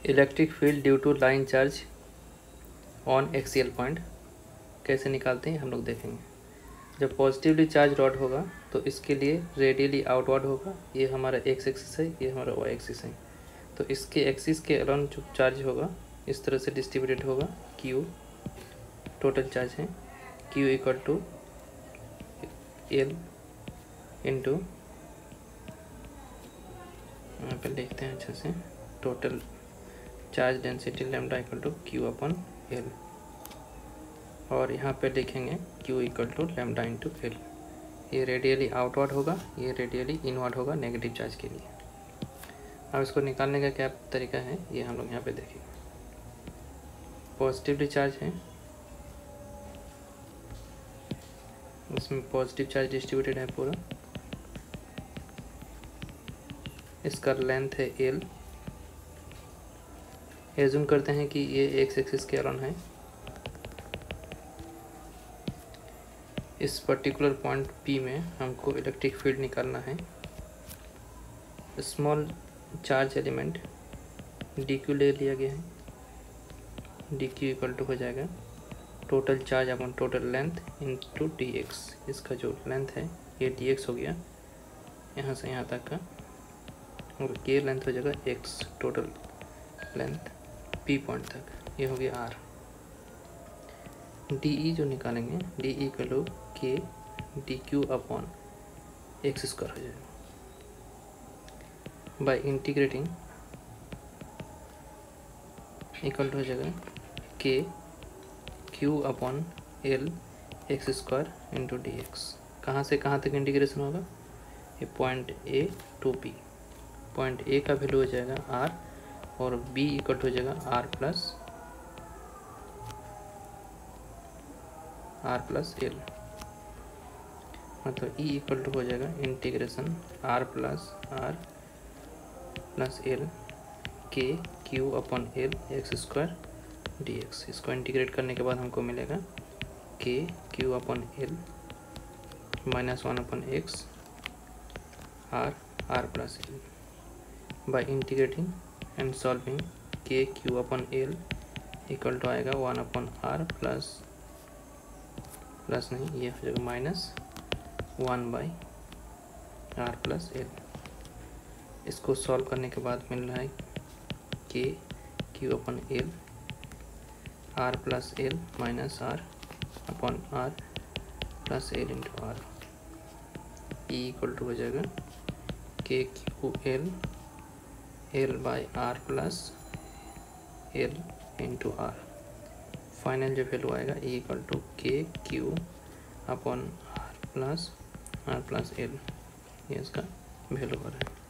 Electric field due to line charge on axial point कैसे निकालते हैं हम लोग देखेंगे। जब पॉजिटिवली चार्ज रॉड होगा तो इसके लिए रेडियली आउटवर्ड होगा। ये हमारा एक्स एक्सिस है, ये हमारा वाई एक्सिस है। तो इसके एक्सिस के अलोन जो चार्ज होगा इस तरह से डिस्ट्रीब्यूटेड होगा। क्यू टोटल चार्ज है, Q equal to L into, यहाँ पर लिखते हैं अच्छे से, total charge density lambda equal to Q upon L, और यहाँ पे लिखेंगे Q equal to lambda into L. ये रेडियली आउटवर्ड होगा, ये रेडियली इनवर्ड होगा नेगेटिव चार्ज के लिए। अब इसको निकालने का क्या तरीका है ये हम लोग यहाँ पे देखेंगे। पॉजिटिवली चार्ज है, इसमें पॉजिटिव चार्ज डिस्ट्रीब्यूटेड है पूरा। इसका लेंथ है एल। एज्यूम करते हैं कि ये एक्स एक्सिस के अलोन है। इस पर्टिकुलर पॉइंट पी में हमको इलेक्ट्रिक फील्ड निकालना है। Small charge element d q ले लिया गया है। डी क्यू इक्वल टू हो जाएगा total charge upon total length into d x. इसका जो लेंथ है ये डी एक्स हो गया यहाँ से यहाँ तक का, और ये लेंथ हो जाएगा x total length P point तक, ये हो गया आर। डी ई जो निकालेंगे डी ई का लो k d q upon x square हो जाएगा। बाय इंटीग्रेटिंग इक्वल टू हो जाएगा k q upon L x square into d x. कहाँ से कहाँ तक इंटीग्रेशन होगा, ये point A to B. Point A का वैल्यू हो जाएगा आर, और बी इक्वल टू हो जाएगा आर प्लस एल। मतलब ई इक्वल टू हो जाएगा integration r plus L k q upon L x square d x. इसको इंटीग्रेट करने के बाद हमको मिलेगा k q upon L minus one upon x r plus L. By integrating and solving k q upon L equal to आएगा one upon r plus नहीं, ये हो जाएगा minus one by r plus L. इसको solve करने के बाद मिल रहा है k q upon L r plus L minus r upon r plus L into r. E equal to हो जाएगा k q L by r plus L into r. Final जो वैल्यू आएगा E equal to k q upon r plus L, ये इसका value हो रहा है।